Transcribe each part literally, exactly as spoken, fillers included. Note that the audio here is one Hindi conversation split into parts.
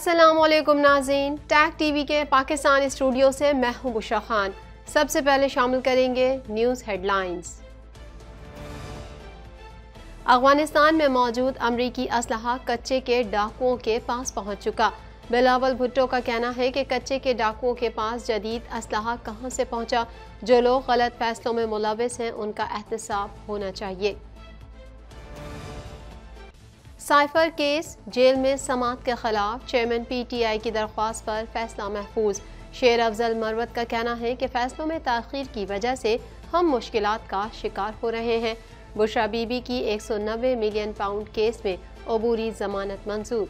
अस्सलामुअलैकुम नाज़रीन, टैग टीवी के पाकिस्तान स्टूडियो से मैं हूं बुशरा खान। सबसे पहले शामिल करेंगे न्यूज़ हेडलाइंस। अफगानिस्तान में मौजूद अमरीकी असलहा कच्चे के डाकुओं के पास पहुंच चुका। बिलावल भुट्टो का कहना है कि कच्चे के डाकुओं के पास जदीद असलहा कहां से पहुंचा। जो लोग गलत फैसलों में मुलविस हैं उनका एहतसाब होना चाहिए। साइफर केस, जेल में समात के खिलाफ चेयरमैन पी टी आई की दरख्वास्त पर फैसला महफूज। शेर अफजल मरवत का कहना है कि फैसलों में ताख़ीर की वजह से हम मुश्किलात का शिकार हो रहे हैं। बुशरा बीबी की एक सौ नब्बे मिलियन पाउंड केस में अबूरी जमानत मंजूर।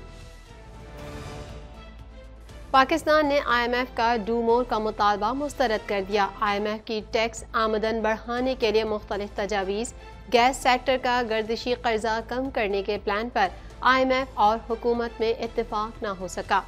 पाकिस्तान ने आई एम एफ का डू मोर का मुतालबा मुस्तरद कर दिया। आई एम एफ की टैक्स आमदन बढ़ाने के लिए मुख्तलिफ तजावीज़। गैस सेक्टर का गर्दिशी कर्जा कम करने के प्लान पर आई एम एफ और हुकूमत में इत्तेफाक न हो सका।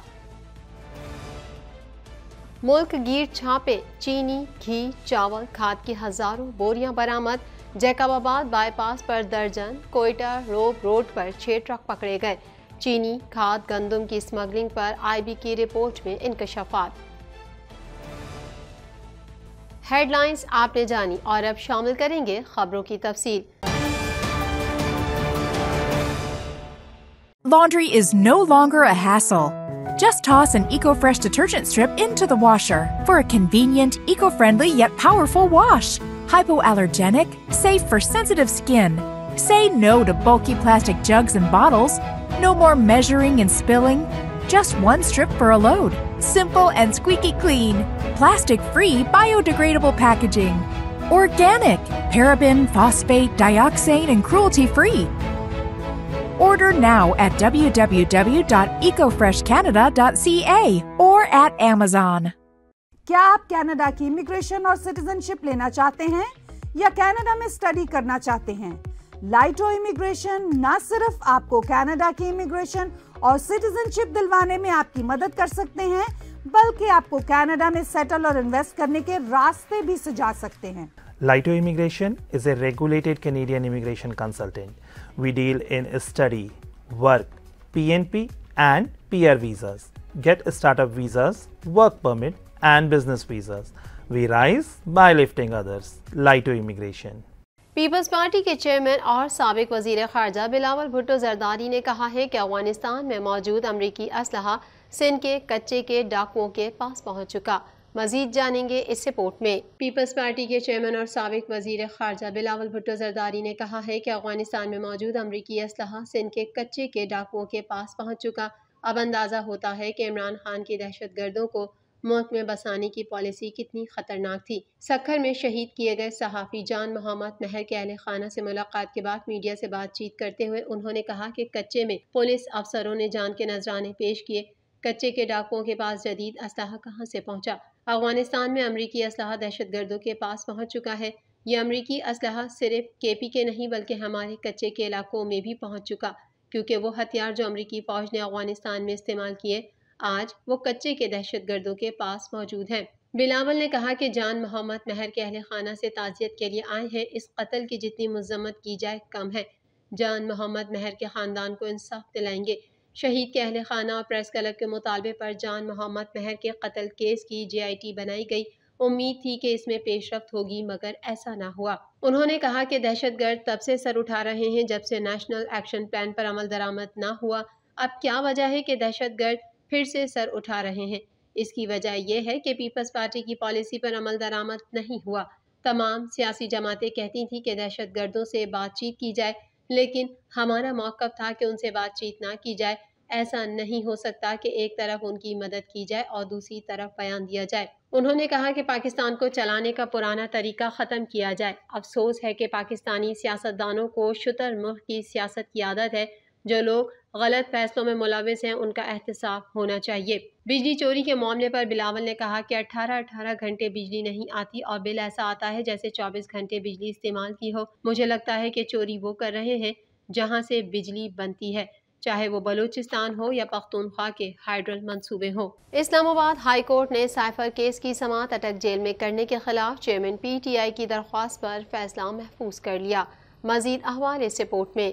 मुल्क गिर छापे, चीनी, घी, चावल, खाद की हजारों बोरियां बरामद। जैकबाबाद बाईपास पर दर्जन, कोयटा रोब रोड पर छह ट्रक पकड़े गए। चीनी, खाद, गंदम की स्मगलिंग पर आई बी की रिपोर्ट में इंकशाफात। हेडलाइंस आपने जानी और अब शामिल करेंगे खबरों की तफसील। Laundry is no longer a hassle. Just toss an EcoFresh detergent strip into the washer for a convenient, eco-friendly yet powerful wash. Hypoallergenic, safe for sensitive skin. Say no to bulky plastic jugs and bottles. No more measuring and spilling. Just one strip for a load. Simple and squeaky clean. Plastic-free, biodegradable packaging. Organic, paraben, phosphate, dioxane, and cruelty-free. Order now at w w w dot eco fresh canada dot c a or at Amazon. क्या आप कनाडा की इमिग्रेशन और सिटीजनशिप लेना चाहते हैं या कनाडा में स्टडी करना चाहते हैं? लाइटो इमिग्रेशन न सिर्फ आपको कनाडा की इमिग्रेशन और सिटीजनशिप दिलवाने में आपकी मदद कर सकते हैं, बल्कि आपको कनाडा में सेटल और इन्वेस्ट करने के रास्ते भी सुझा सकते हैं। Laito Immigration is a regulated Canadian immigration consultant. We deal in study, work, P N P and P R visas. Get startup visas, work permit and business visas. We rise by lifting others. Laito Immigration. Peoples Party के चेयरमैन और साबिक वजीर खारजा बिलावल भुट्टो जरदारी ने कहा है कि अफगानिस्तान में मौजूद अमरीकी असलहा सिंध के कच्चे के डाकुओं के पास पहुंच चुका। मजीद जानेंगे इस रिपोर्ट में। पीपल्स पार्टी के चेयरमैन और साबिक वजीर खारजा बिलावल भुट्टो जरदारी ने कहा है कि अफगानिस्तान में मौजूद अमरीकी असलहा सिंध के कच्चे के डाकुओं के पास पहुंच चुका। अब अंदाजा होता है कि इमरान खान की दहशत गर्दों को मुल्क में बसाने की पॉलिसी कितनी खतरनाक थी। सखर में शहीद किए गए सहाफ़ी जान मोहम्मद महर के अहले खाना से मुलाकात के बाद मीडिया से बातचीत करते हुए उन्होंने कहा कि कच्चे में पुलिस अफसरों ने जान के नजराने पेश किए। कच्चे के डाकुओं के पास जदीद असलहा कहाँ से पहुँचा? अफगानिस्तान में अमरीकी असलहा दहशत गर्दों के पास पहुँच चुका है। ये अमरीकी असलहा सिर्फ के पी के नहीं बल्कि हमारे कच्चे के इलाकों में भी पहुँच चुका, क्योंकि वो हथियार जो अमरीकी फ़ौज ने अफगानिस्तान में इस्तेमाल किए आज वो कच्चे के दहशत गर्दों के पास मौजूद हैं। बिलावल ने कहा कि जान मोहम्मद महर के अहले खाना से ताज़ियत के लिए आए हैं। इस कत्ल की जितनी मज़म्मत की जाए कम है। जान मोहम्मद महर के ख़ानदान को इंसाफ दिलाएंगे। शहीद के अहले खाना और प्रेस क्लब के मुतालबे पर जान मोहम्मद महर के कत्ल केस की जे आई टी बनाई गई। उम्मीद थी कि इसमें पेशरफ्त होगी, मगर ऐसा ना हुआ। उन्होंने कहा कि दहशत गर्द तब से सर उठा रहे हैं जब से नेशनल एक्शन प्लान पर अमल दरामद ना हुआ। अब क्या वजह है कि दहशत गर्द फिर से सर उठा रहे हैं? इसकी वजह यह है कि पीपल्स पार्टी की पॉलिसी पर अमल दरामद नहीं हुआ। तमाम सियासी जमातें कहती थी कि दहशत गर्दों से बातचीत की जाए, लेकिन हमारा मौक़िफ़ था कि उनसे बातचीत ना की जाए। ऐसा नहीं हो सकता कि एक तरफ उनकी मदद की जाए और दूसरी तरफ बयान दिया जाए। उन्होंने कहा कि पाकिस्तान को चलाने का पुराना तरीका ख़त्म किया जाए। अफसोस है कि पाकिस्तानी सियासतदानों को शुतुरमुर्ग की सियासत की आदत है। जो लोग गलत फैसलों में मुलविस हैं उनका एहतसाब होना चाहिए। बिजली चोरी के मामले पर बिलावल ने कहा कि अठारह अठारह घंटे बिजली नहीं आती और बिल ऐसा आता है जैसे चौबीस घंटे बिजली इस्तेमाल की हो। मुझे लगता है कि चोरी वो कर रहे हैं जहां से बिजली बनती है, चाहे वो बलूचिस्तान हो या पख्तूनख्वा के हाइड्रल मंसूबे हो। इस्लामाबाद हाई कोर्ट ने साइफर केस की समाअत अटक जेल में करने के खिलाफ चेयरमैन पी टी आई की दरख्वास्त पर फैसला महफूज कर लिया। मजीद अहवाल इस रिपोर्ट में।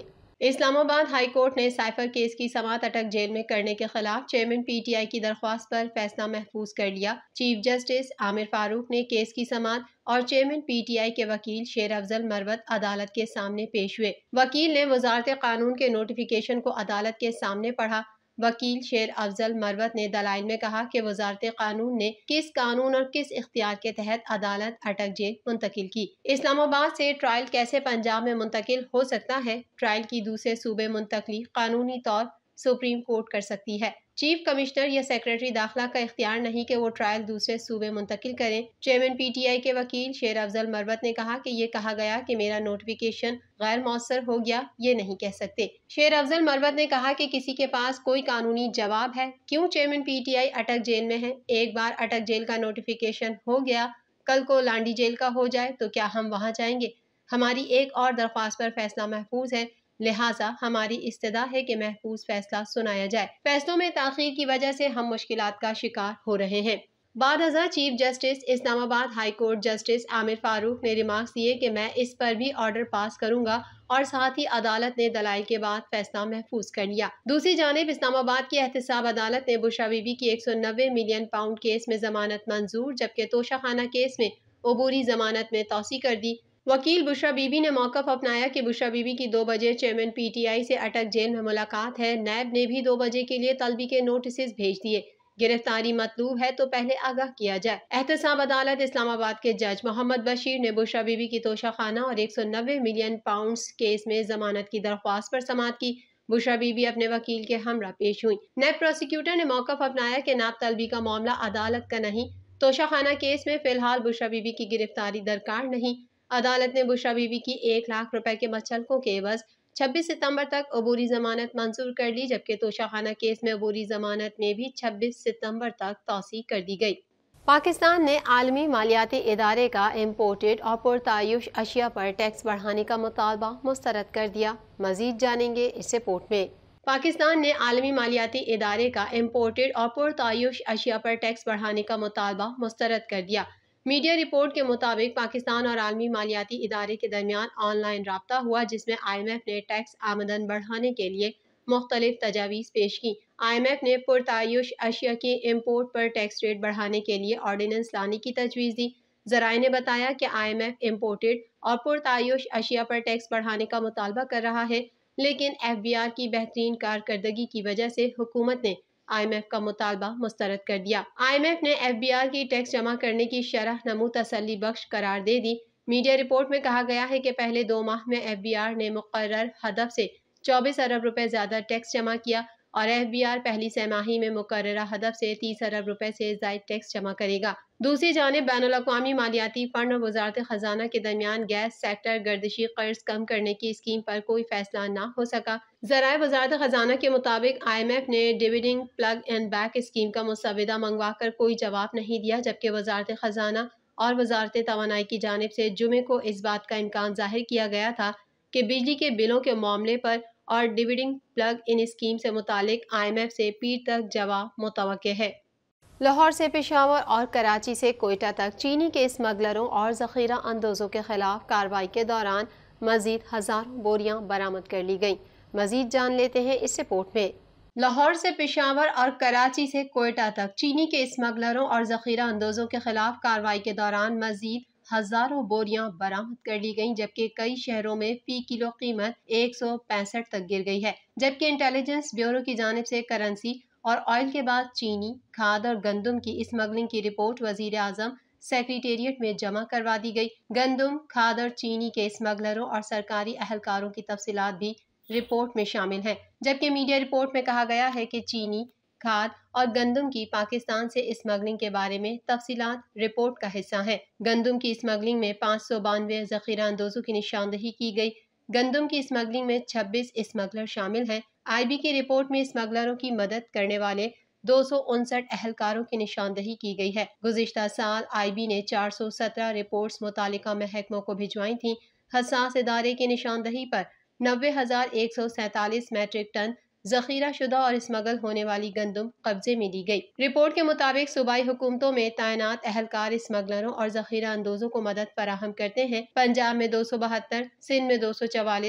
इस्लामाबाद हाई कोर्ट ने साइफर केस की समाअत अटक जेल में करने के खिलाफ चेयरमैन पीटीआई की दरख्वास्त पर फैसला महफूज कर लिया। चीफ जस्टिस आमिर फारूक ने केस की समाअत और चेयरमैन पीटीआई के वकील शेर अफजल मरवत अदालत के सामने पेश हुए। वकील ने वजारत कानून के नोटिफिकेशन को अदालत के सामने पढ़ा। वकील शेर अफजल मरवत ने दलाइल में कहा कि वजारत कानून ने किस कानून और किस इख्तियार के तहत अदालत अटक जेल मुंतकिल की। इस्लामाबाद से ट्रायल कैसे पंजाब में मुंतकिल हो सकता है? ट्रायल की दूसरे सूबे मुंतकली कानूनी तौर सुप्रीम कोर्ट कर सकती है। चीफ कमिश्नर या सेक्रेटरी दाखिला का इख्तियार नहीं कि वो ट्रायल दूसरे सूबे मुंतकिल करें। चेयरमैन पीटीआई के वकील शेर अफजल मरवत ने कहा कि ये कहा गया कि मेरा नोटिफिकेशन गैर मौसर हो गया, ये नहीं कह सकते। शेर अफजल मरवत ने कहा कि किसी के पास कोई कानूनी जवाब है क्यों चेयरमैन पीटीआई अटक जेल में है? एक बार अटक जेल का नोटिफिकेशन हो गया, कल को लांडी जेल का हो जाए तो क्या हम वहाँ जाएंगे? हमारी एक और दरख्वास्त पर फैसला महफूज है, लिहाजा हमारी इस्तदा है कि महफूज फैसला सुनाया जाए। फैसलों में ताखीर की वजह से हम मुश्किलात का शिकार हो रहे हैं। बाद अज़हर chief justice Islamabad high court justice Aamir Farooq ने रिमार्क्स दिए कि मैं इस पर भी ऑर्डर पास करूंगा और साथ ही अदालत ने दलाइल के बाद फैसला महफूज कर लिया। दूसरी जानिब इस्लामाबाद की एहतसाब अदालत ने बुशरा बीबी की एक सौ नब्बे मिलियन पाउंड केस में जमानत मंजूर, जबकि तोशा खाना केस में अबूरी जमानत में तौसी कर दी। वकील बुशरा बीबी ने मौकफ अपनाया कि बुशरा बीबी की दो बजे चेयरमैन पीटीआई से अटक जेल में मुलाकात है। नैब ने भी दो बजे के लिए तलबी के नोटिस भेज दिए। गिरफ्तारी मतलूब है तो पहले आगाह किया जाए। एहतसाब अदालत इस्लामाबाद के जज मोहम्मद बशीर ने बुशरा बीबी की तोशा खाना और एक सौ नब्बे मिलियन पाउंड केस में जमानत की दरख्वास्त पर समाअत की। बुशरा बीबी अपने वकील के हमरा पेश हुई। नैब प्रोसिक्यूटर ने मौकफ अपनाया कि नाब तलबी का मामला अदालत का नहीं। तोशा खाना केस में फिलहाल बुशरा बीबी की गिरफ्तारी दरकार नहीं। अदालत ने बुशरा बीबी की एक लाख रुपए के मचलकों के एवज छब्बीस सितंबर तक अबूरी जमानत मंजूर कर ली, जबकि तोशा खाना केस में अबूरी जमानत में भी छब्बीस सितंबर तक तौसी कर दी गई। पाकिस्तान ने आलमी मालियाती इदारे का इम्पोर्टेड और पुरतायुश अशिया पर टैक्स बढ़ाने का मुतालबा मुस्तरद कर दिया। मजीद जानेंगे इस रिपोर्ट में। पाकिस्तान ने आलमी मालियाती इदारे का इम्पोर्टेड और पुरतायुश अशिया पर टैक्स बढ़ाने का मुतालबा मुस्तरद कर दिया। मीडिया रिपोर्ट के मुताबिक पाकिस्तान और आलमी मालियाती इदारे के दरमियान ऑनलाइन राब्ता हुआ, जिसमें आई एम एफ ने टैक्स आमदन बढ़ाने के लिए मुख्तलिफ तजावीज़ पेश की। आई एम एफ ने पुरतायुश अशिया की इम्पोर्ट पर टैक्स रेट बढ़ाने के लिए ऑर्डिनेंस लाने की तजवीज़ दी। ज़राए ने बताया कि आई एम एफ इम्पोर्टेड और पुरतायुश अशिया पर टैक्स बढ़ाने का मुतालबा कर रहा है, लेकिन एफ बी आर की बेहतरीन कारकर्दगी की वजह से हुकूमत ने आई एम एफ का मुतालबा मुस्तरद कर दिया। आई एम एफ ने एफ बी आर की टैक्स जमा करने की शरह नमू तसल्ली बख्श करार दे दी। मीडिया रिपोर्ट में कहा गया है कि पहले दो माह में एफ बी आर ने मुकर्रर हदफ से चौबीस अरब रुपए ज्यादा टैक्स जमा किया और एफ बी आर पहली सैमाही में मुकर्ररा हदफ से तीस अरब रुपए से जायद टैक्स जमा करेगा। दूसरी जानिब बैनुल अक़वामी मालियाती फंड और वजारत खजाना के दरमियान गैस सेक्टर गर्दिशी कर्ज कम करने की स्कीम पर कोई फैसला न हो सका। ज़राए वजारत खजाना के मुताबिक आई एम एफ ने dividend plug and back scheme का मुसविदा मंगवा कर कोई जवाब नहीं दिया, जबकि वजारत खजाना और वजारत तवानाई की जानिब से जुमे को इस बात का इम्कान जाहिर किया गया था कि बिजली के बिलों के मामले पर और डिविडेंड प्लग इन स्कीम से मुतालिक आई एम एफ से पीर तक जवाब मुतवक्के है। लाहौर से पेशावर और कराची से कोयटा तक चीनी के स्मगलरों और जखीरा अंदोजों के खिलाफ कार्रवाई के दौरान मजीद हजारों बोरियां बरामद कर ली गईं। मजीद जान लेते हैं इस रिपोर्ट में। लाहौर से पेशावर और कराची से कोयटा तक चीनी के स्मगलरों और जखीरा अंदोजों के खिलाफ कार्रवाई के दौरान मजीद हजारों बोरियां बरामद कर ली गईं, जबकि कई शहरों में फी किलो कीमत एक सौ पैंसठ तक गिर गई है। जबकि इंटेलिजेंस ब्यूरो की जानिब से करेंसी और ऑयल के बाद चीनी, खाद और गंदम की स्मगलिंग की रिपोर्ट वजीर आजम सेक्रेटेरिएट में जमा करवा दी गई। गंदम, खाद और चीनी के स्मगलरों और सरकारी अहलकारों की तफसीलात भी रिपोर्ट में शामिल हैं। जबकि मीडिया रिपोर्ट में कहा गया है कि चीनी, खाद और गंदम की पाकिस्तान से स्मगलिंग के बारे में तफसीलात रिपोर्ट का हिस्सा है। गंदम की स्मगलिंग में पाँच सौ बानवे जखीरा अंदोजों की निशानदही की गई। गंदम की स्मगलिंग में छब्बीस स्मगलर शामिल हैं। आई बी की रिपोर्ट में स्मगलरों की मदद करने वाले दो सौ उनसठ अहलकारों की निशानदही की गई है। गुज़िश्ता साल आई बी ने चार सौ सत्रह रिपोर्ट्स मुतालिका महकमों को भिजवाई थी। हसास इदारे की निशानदही पर नब्बे हजार एक सौ सैतालीस मैट्रिक टन जखीरा शुदा और स्मगल होने वाली गंदम कब्जे में ली गई। रिपोर्ट के मुताबिक सूबाई हुकूमतों में तैनात अहलकार स्मगलरों और जखीरा अंदोजों को मदद फराहम करते हैं। पंजाब में दो सौ बहत्तर, सिंध में दो सौ चवालीस,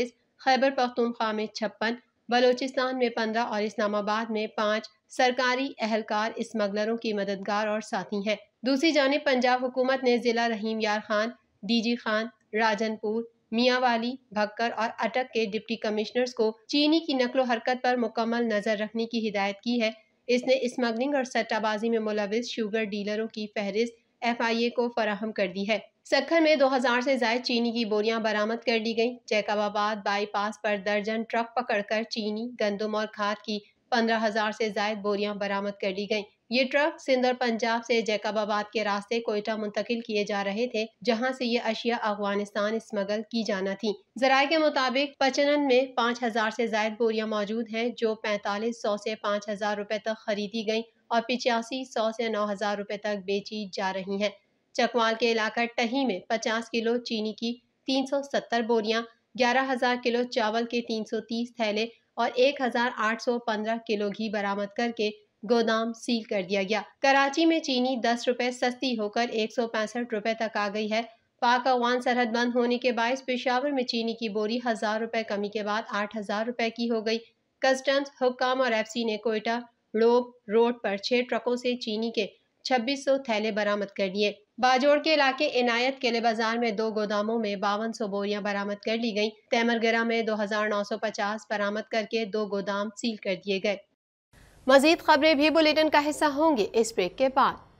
खैबर पख्तूनख्वा में छप्पन, बलोचिस्तान में पंद्रह और इस्लामाबाद में पाँच सरकारी एहलकार स्मगलरों की मददगार और साथी हैं। दूसरी जानिब पंजाब हुकूमत ने जिला रहीम यार खान, डीजी खान, राजनपुर, मियाँवाली, भक्कर और अटक के डिप्टी कमिश्नर्स को चीनी की नकलो हरकत पर मुकम्मल नजर रखने की हिदायत की है। इसने स्मगलिंग और सट्टाबाजी में मुलविस शुगर डीलरों की फहरिस्त एफ आई ए को फराहम कर दी है। सक्खर में दो हजार से जायद चीनी की बोरियां बरामद कर ली गई। जैकबाबाद बाईपास पर दर्जन ट्रक पकड़कर चीनी, गंदम और खाद की पंद्रह हजार से जायद बोरियां बरामद कर ली गई। ये ट्रक सिंध और पंजाब से जैकबाबाद के रास्ते कोयटा मुंतकिल किए जा रहे थे, जहां से ये अशिया अफगानिस्तान स्मगल की जाना थी। जराये के मुताबिक पचनन में पाँच हजार से जायद बोरियां मौजूद हैं, जो पैंतालीस सौ से पाँच हजार रुपए तक खरीदी गई और पिचासी सौ से नौ हजार रुपए तक बेची जा रही हैं। चकवाल के इलाका टही में पचास किलो चीनी की तीन सौ सत्तर बोरियां, ग्यारह हजार किलो चावल के तीन सौ तीस थैले और एक हजार आठ सौ पंद्रह किलो घी बरामद करके गोदाम सील कर दिया गया। कराची में चीनी दस रुपए सस्ती होकर एक सौ पैंसठ रुपए तक आ गई है। पाक अफगान सरहद बंद होने के बायस पेशावर में चीनी की बोरी हजार रुपए कमी के बाद आठ हजार रुपए की हो गई। कस्टम्स, हुक्काम और एफ सी ने कोयटा लोब रोड पर छह ट्रकों से चीनी के छब्बीस सौ थैले बरामद कर लिए। बाजोड़ के इलाके इनायत किले बाजार में दो गोदामों में बावन सौ बोरियां बरामद कर ली गयी। तैमरगरा में दो हजार नौ सौ पचास बरामद करके दो गोदाम सील कर दिए गए। मजीद खबरें भी बुलेटिन का हिस्सा होंगी इस ब्रेक के बाद।